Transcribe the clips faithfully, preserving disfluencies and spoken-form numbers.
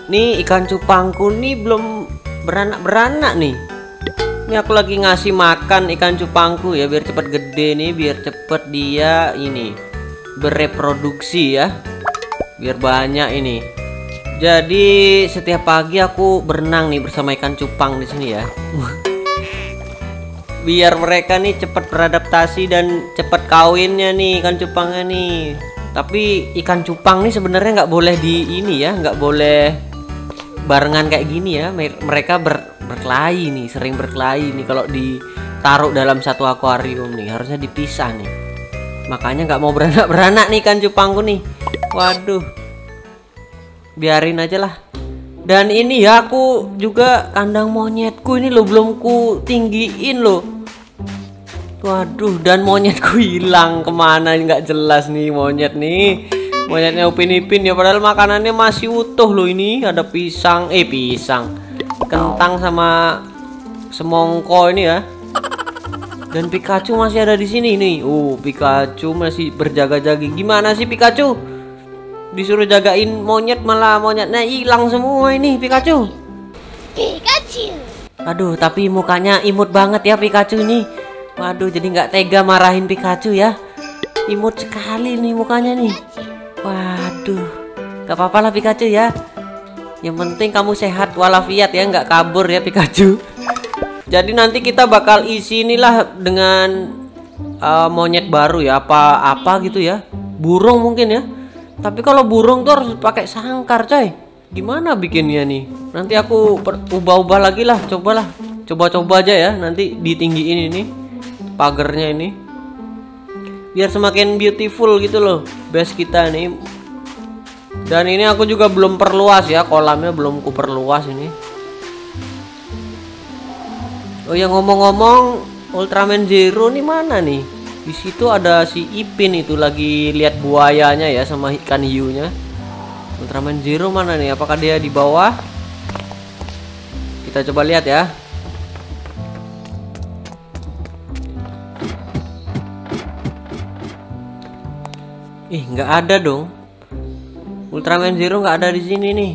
Nih ikan cupangku nih belum beranak-beranak nih. Ini aku lagi ngasih makan ikan cupangku ya, biar cepet gede nih, biar cepet dia ini bereproduksi ya, biar banyak ini. Jadi setiap pagi aku berenang nih bersama ikan cupang di sini ya. Biar mereka nih cepet beradaptasi dan cepet kawinnya nih ikan cupangnya nih. Tapi ikan cupang nih sebenarnya nggak boleh di ini ya, nggak boleh barengan kayak gini ya. Mereka ber, berkelahi nih, sering berkelahi nih kalau ditaruh dalam satu akuarium nih, harusnya dipisah nih. Makanya nggak mau beranak-beranak nih ikan cupangku nih. Waduh, biarin aja lah. Dan ini ya aku juga kandang monyetku ini loh, belum ku tinggiin loh. Waduh, dan monyetku hilang kemana nggak jelas nih monyet nih. Monyetnya Upin Ipin ya, padahal makanannya masih utuh loh ini. Ada pisang, eh pisang, kentang sama semongko ini ya. Dan Pikachu masih ada di sini nih. Oh, Pikachu masih berjaga-jaga. Gimana sih Pikachu? Disuruh jagain monyet malah monyetnya hilang semua ini Pikachu. Pikachu. Aduh, tapi mukanya imut banget ya Pikachu ini. Waduh, jadi nggak tega marahin Pikachu ya. Imut sekali nih mukanya nih. Waduh, gak apa-apa lah Pikachu ya. Yang penting kamu sehat walafiat ya, nggak kabur ya Pikachu. Jadi nanti kita bakal isi inilah dengan uh, monyet baru ya, apa-apa gitu ya. Burung mungkin ya. Tapi kalau burung tuh harus pakai sangkar coy. Gimana bikinnya nih? Nanti aku ubah-ubah lagi lah, cobalah. Coba-coba aja ya, nanti ditinggiin ini pagernya ini, biar semakin beautiful gitu loh base kita nih. Dan ini aku juga belum perluas ya, kolamnya belum ku perluas ini. Oh ya, ngomong-ngomong, Ultraman Zero nih mana nih? Di situ ada si Ipin itu lagi lihat buayanya ya sama ikan hiunya. Ultraman Zero mana nih? Apakah dia di bawah? Kita coba lihat ya. Ih, nggak ada dong. Ultraman Zero nggak ada di sini nih.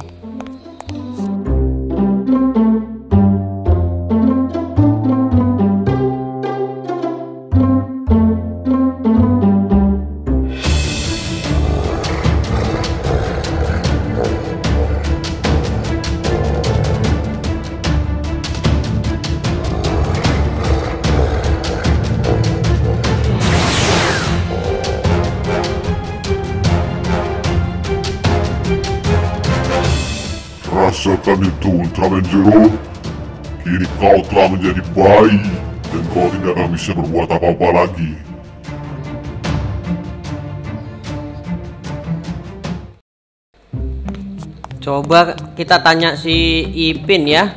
Rasakan itu Ultraman Zero. Kini kau telah menjadi bayi dan kau tidak akan bisa berbuat apa-apa lagi. Coba kita tanya si Ipin ya.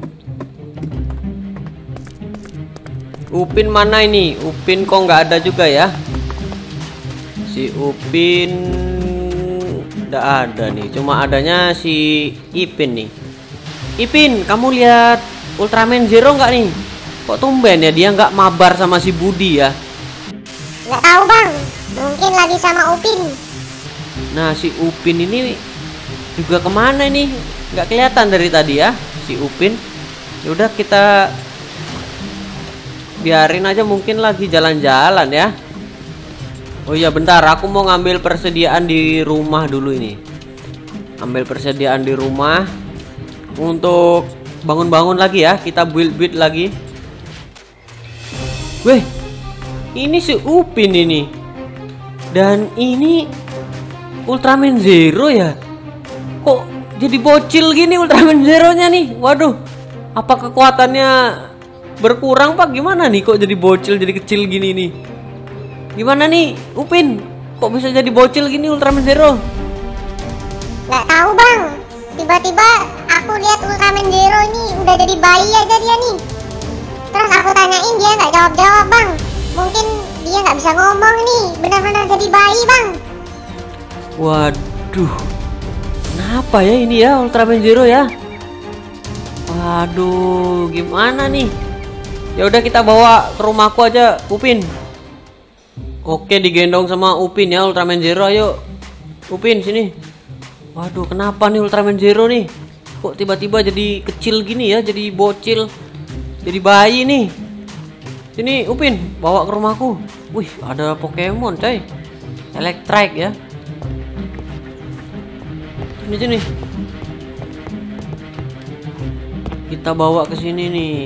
Upin mana ini? Upin kok nggak ada juga ya? Si Upin nggak ada nih, cuma adanya si Ipin nih. Ipin, kamu lihat Ultraman Zero nggak nih? Kok tumben ya dia nggak mabar sama si Budi ya? Nggak tahu bang, mungkin lagi sama Upin. Nah, si Upin ini juga kemana nih? Nggak kelihatan dari tadi ya si Upin. Yaudah kita biarin aja, mungkin lagi jalan-jalan ya. Oh iya, bentar, aku mau ngambil persediaan di rumah dulu ini. Ambil persediaan di rumah untuk bangun-bangun lagi ya. Kita build-build lagi. Weh, ini si Upin ini. Dan ini Ultraman Zero ya. Kok jadi bocil gini Ultraman Zero-nya nih? Waduh, apa kekuatannya berkurang pak? Gimana nih kok jadi bocil, jadi kecil gini nih? Gimana nih Upin? Kok bisa jadi bocil gini Ultraman Zero? Nggak tahu bang, tiba-tiba aku lihat Ultraman Zero ini udah jadi bayi aja dia nih. Terus aku tanyain dia nggak jawab-jawab bang. Mungkin dia nggak bisa ngomong nih, benar-benar jadi bayi bang. Waduh, kenapa ya ini ya Ultraman Zero ya? Waduh, gimana nih? Ya udah kita bawa ke rumahku aja, Upin. Oke, digendong sama Upin ya Ultraman Zero. Ayo Upin sini. Waduh, kenapa nih Ultraman Zero nih? kok tiba-tiba jadi kecil gini ya, jadi bocil, jadi bayi nih. Sini Upin, bawa ke rumahku. Wih, ada Pokemon coy, Electrike ya. Sini sini, kita bawa ke sini nih.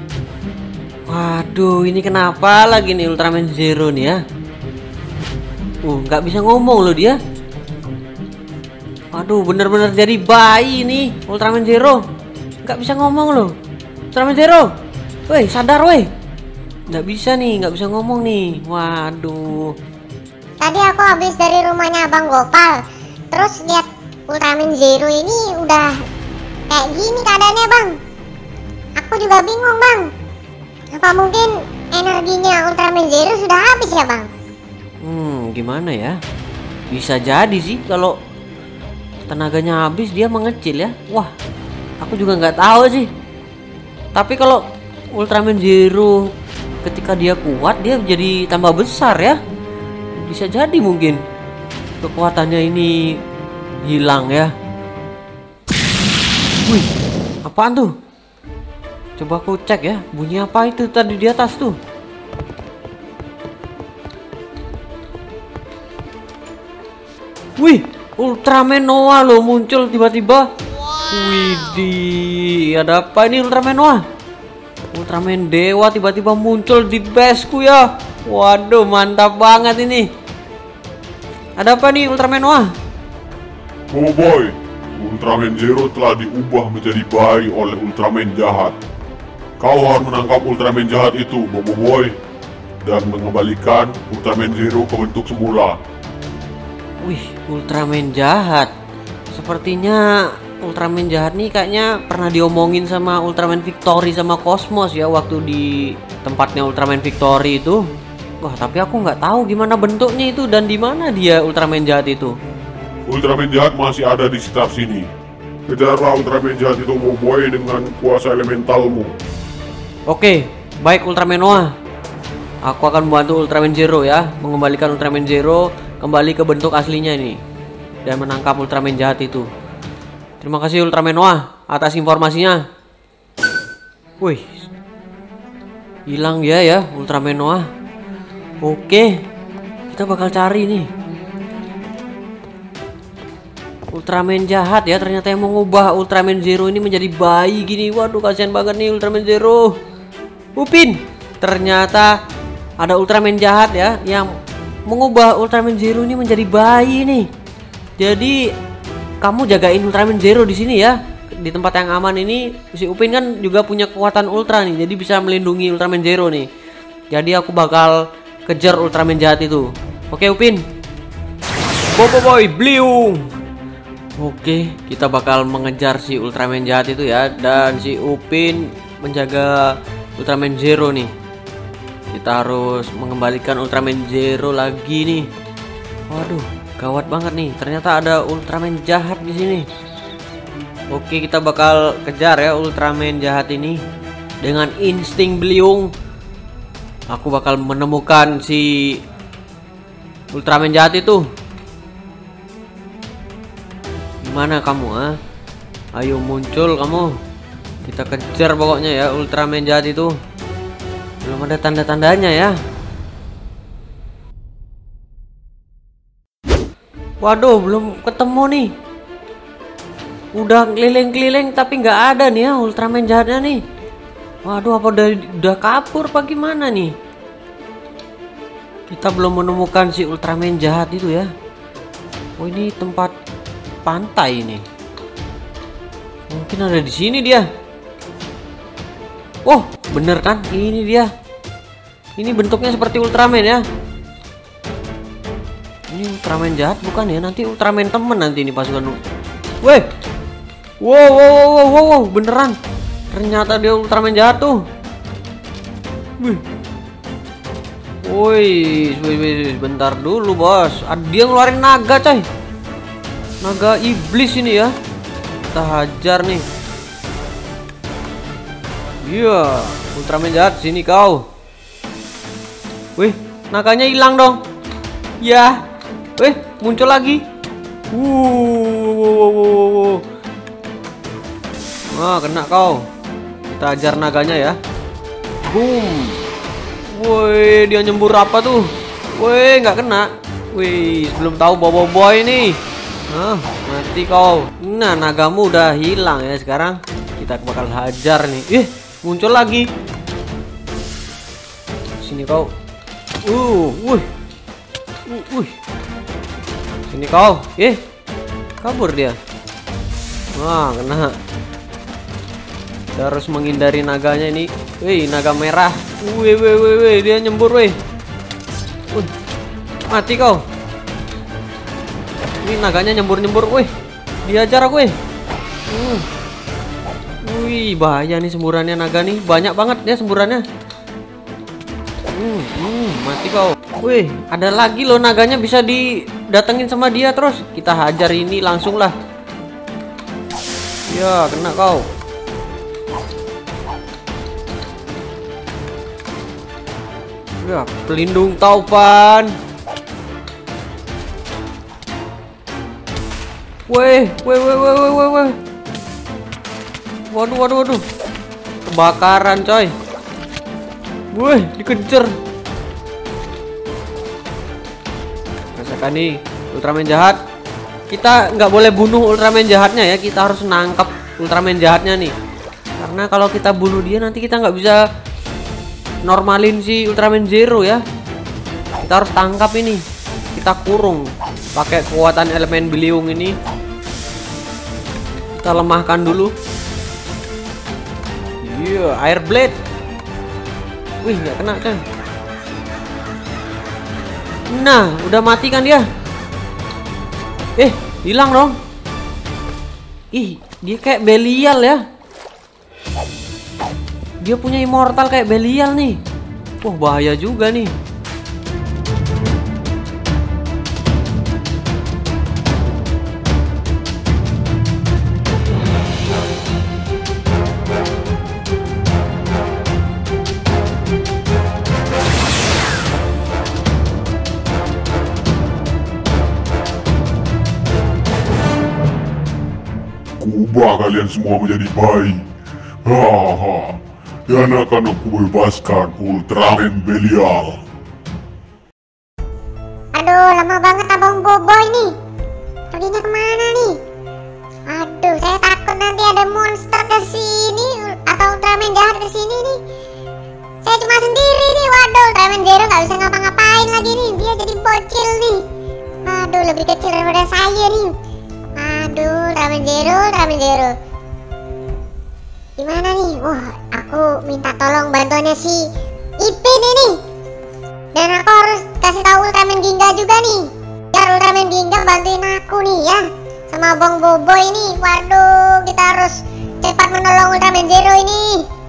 Waduh, ini kenapa lagi nih Ultraman Zero nih ya? Uh, nggak bisa ngomong loh dia. Aduh, bener-bener jadi bayi nih Ultraman Zero, nggak bisa ngomong loh. Ultraman Zero, woi sadar woi. Nggak bisa nih, nggak bisa ngomong nih. Waduh. Tadi aku habis dari rumahnya Abang Gopal, terus lihat Ultraman Zero ini udah kayak gini keadaannya bang. Aku juga bingung bang. Apa mungkin energinya Ultraman Zero sudah habis ya bang? Hmm, gimana ya? Bisa jadi sih kalau tenaganya habis dia mengecil ya. Wah, aku juga nggak tahu sih. Tapi kalau Ultraman Zero ketika dia kuat dia jadi tambah besar ya. Bisa jadi mungkin kekuatannya ini hilang ya. Wih, apaan tuh? Coba aku cek ya, bunyi apa itu tadi di atas tuh? Wih, Ultraman Noah loh muncul tiba-tiba. Widih, ada apa ini Ultraman Noah? Ultraman Dewa tiba-tiba muncul di baseku ya. Waduh, mantap banget ini. Ada apa nih Ultraman Noah? Oh boy, Ultraman Zero telah diubah menjadi bayi oleh Ultraman jahat. Kau harus menangkap Ultraman jahat itu, Bobo Boy, dan mengembalikan Ultraman Zero ke bentuk semula. Wih, Ultraman jahat. Sepertinya Ultraman jahat nih kayaknya pernah diomongin sama Ultraman Victory sama Cosmos ya waktu di tempatnya Ultraman Victory itu. Wah, tapi aku nggak tahu gimana bentuknya itu dan di mana dia Ultraman jahat itu. Ultraman jahat masih ada di sekitar sini. Kejarlah Ultraman jahat itu, Bobo Boy, dengan kuasa elementalmu. Oke, baik Ultraman Noah. Aku akan membantu Ultraman Zero ya, mengembalikan Ultraman Zero kembali ke bentuk aslinya ini dan menangkap Ultraman jahat itu. Terima kasih Ultraman Noah atas informasinya. Wih, hilang dia ya Ultraman Noah. Oke, kita bakal cari nih Ultraman jahat ya, ternyata yang mengubah Ultraman Zero ini menjadi bayi gini. Waduh, kasihan banget nih Ultraman Zero. Upin, ternyata ada Ultraman jahat ya yang mengubah Ultraman Zero ini menjadi bayi nih. Jadi kamu jagain Ultraman Zero di sini ya, di tempat yang aman ini. Si Upin kan juga punya kekuatan ultra nih, jadi bisa melindungi Ultraman Zero nih. Jadi aku bakal kejar Ultraman jahat itu. Oke Upin. Bobo Boy, Bliung. Oke, kita bakal mengejar si Ultraman jahat itu ya, dan si Upin menjaga Ultraman Zero nih. Kita harus mengembalikan Ultraman Zero lagi nih. Waduh, gawat banget nih. Ternyata ada Ultraman jahat di sini. Oke, kita bakal kejar ya Ultraman jahat ini dengan insting Bliung. Aku bakal menemukan si Ultraman jahat itu. Gimana kamu ah? Ayo muncul kamu. Kita kejar pokoknya ya Ultraman jahat itu. Belum ada tanda-tandanya ya. Waduh, belum ketemu nih. Udah keliling-keliling tapi nggak ada nih ya Ultraman jahatnya nih. Waduh, apa udah, udah kabur apa gimana nih? Kita belum menemukan si Ultraman jahat itu ya. Oh, ini tempat pantai ini. Mungkin ada di sini dia. Oh, bener kan? Ini dia. Ini bentuknya seperti Ultraman ya. Ini Ultraman jahat bukan ya? Nanti Ultraman temen nanti ini pasukan. Weh. Wow, wow, wow, wow, wow, beneran. Ternyata dia Ultraman jahat tuh. Wih. Woi, bentar dulu bos. Dia ngeluarin naga coy. Naga iblis ini ya. Kita hajar nih. Iya, Ultraman jahat sini kau. Wih, naganya hilang dong. Ya. Wih, muncul lagi. Uh. Wah, kena kau. Kita ajar naganya ya. Boom. Woi, dia nyembur apa tuh? Woi, nggak kena. Wih, belum tahu bobo boy nih. Nah, mati kau. Nah, nagamu udah hilang ya sekarang. Kita bakal hajar nih. Ih, muncul lagi. Sini kau. Uh, wuh. Uh, wuh. Sini kau. Eh, kabur dia. Wah, kena. Kita harus menghindari naganya ini. Wih, naga merah. Wih, wih, wih, wih, dia nyembur, wih. Wih, mati kau. Ini naganya nyembur-nyembur, wih. Diajar aku, wih. Hmm. Wih, bahaya nih semburannya naga nih. Banyak banget ya semburannya. Hmm, hmm, mati kau. Wih, ada lagi loh naganya bisa didatengin sama dia terus. Kita hajar ini langsung lah. Ya, kena kau. Ya, pelindung Taufan. Weh, weh, weh, weh, weh, weh, weh. Waduh, waduh, waduh. Kebakaran, coy. Weh, dikejar. Rasakan nih, Ultraman jahat. Kita nggak boleh bunuh Ultraman jahatnya ya. Kita harus nangkap Ultraman jahatnya nih. Karena kalau kita bunuh dia nanti kita nggak bisa normalin si Ultraman Zero ya. Kita harus tangkap ini. Kita kurung pakai kekuatan elemen beliung ini. Kita lemahkan dulu. Iya, yeah, air blade. Wih, nggak kena kan? Nah, udah mati kan dia? Eh, hilang dong. Ih, dia kayak Belial ya. Dia punya immortal kayak Belial nih. Wah, bahaya juga nih. Ubah kalian semua menjadi bayi. Haha. Dan akan aku bebaskan Ultraman Belial. Aduh, lama banget abang Bobo ini. Perginya kemana nih? Aduh, saya takut nanti ada monster ke sini atau Ultraman jahat ke sini nih. Saya cuma sendiri nih. Waduh, Ultraman Zero nggak bisa ngapa-ngapain lagi nih. Dia jadi bocil nih. Aduh, lebih kecil daripada saya nih. Aduh, Ultraman Zero, Ultraman Zero. Gimana nih? Wah, aku minta tolong bantuannya si Ipin ini. Dan aku harus kasih tahu Ultraman Ginga juga nih. Biar Ultraman Ginga bantuin aku nih ya. Sama Bang Bobo ini. Waduh, kita harus cepat menolong Ultraman Zero ini.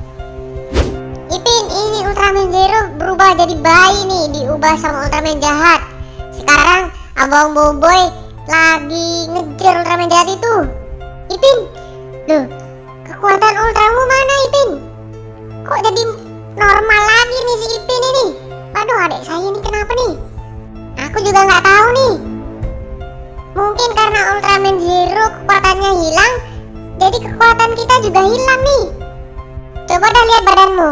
Ipin, ini Ultraman Zero berubah jadi bayi nih. Diubah sama Ultraman jahat. Sekarang Abang Boboy lagi ngejar Ultraman jahat itu. Ipin, loh, kekuatan ultramu mana Ipin? Kok jadi normal lagi nih si Ipin ini? Waduh, adik saya ini kenapa nih? Aku juga nggak tahu nih. Mungkin karena Ultraman Zero kekuatannya hilang, jadi kekuatan kita juga hilang nih. Coba dah lihat badanmu.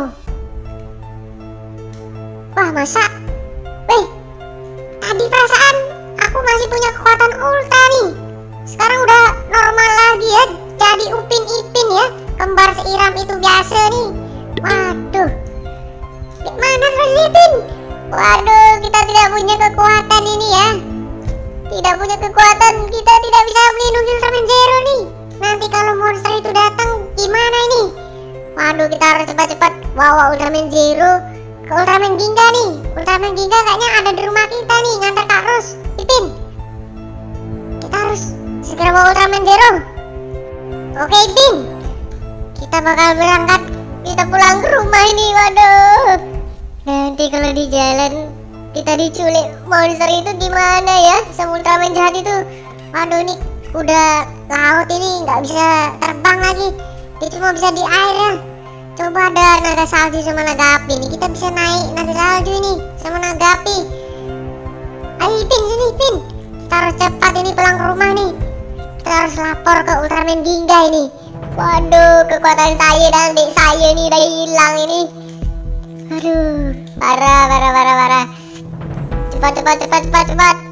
Wah, masa? Weh, tadi perasaan aku masih punya kekuatan ultra nih. Sekarang udah normal lagi ya. Jadi Upin Ipin ya. Kembar seiram itu biasa nih. Waduh, gimana terus Ipin? Waduh, kita tidak punya kekuatan ini ya. Tidak punya kekuatan, kita tidak bisa melindungi Ultraman Zero nih. Nanti kalau monster itu datang gimana ini? Waduh, kita harus cepat-cepat bawa Ultraman Zero ke Ultraman Ginga nih. Ultraman Ginga kayaknya ada di rumah kita nih, ngantar Kak Ros. Ipin, kita harus segera bawa Ultraman Zero. Oke Ipin, kita bakal berangkat. Kita pulang ke rumah ini. Waduh, nanti kalau di jalan kita diculik monster itu gimana ya sama Ultraman jahat itu. Waduh, ini udah laut ini nggak bisa terbang lagi. Dia cuma bisa di air ya. Coba ada naga salju sama naga api nih. Kita bisa naik naga salju ini sama naga api. Ayo Ipin, sini Ipin. Kita harus cepat ini pulang ke rumah nih. Kita harus lapor ke Ultraman Ginga ini. Waduh, kekuatan saya dan adik saya nih udah hilang ini. Aduh, parah, parah, parah, parah. Cepat, cepat, cepat, cepat, cepat.